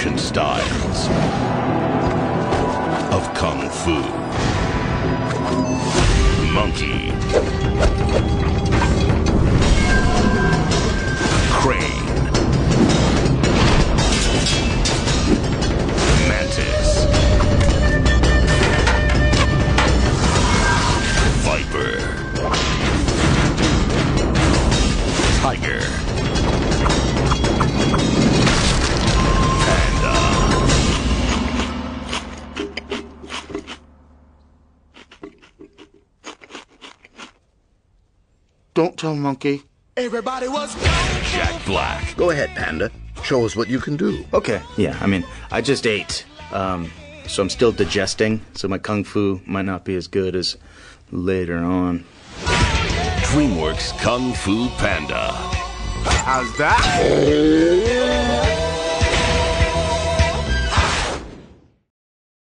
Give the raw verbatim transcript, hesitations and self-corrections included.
ancient styles of Kung Fu. Monkey. Crane. Mantis. Viper. Tiger. Panda. Don't tell Monkey. Everybody was Jack Black. Go ahead, Panda. Show us what you can do. Okay, yeah, I mean, I just ate, um, so I'm still digesting, so my kung fu might not be as good as later on. DreamWorks Kung Fu Panda. How's that?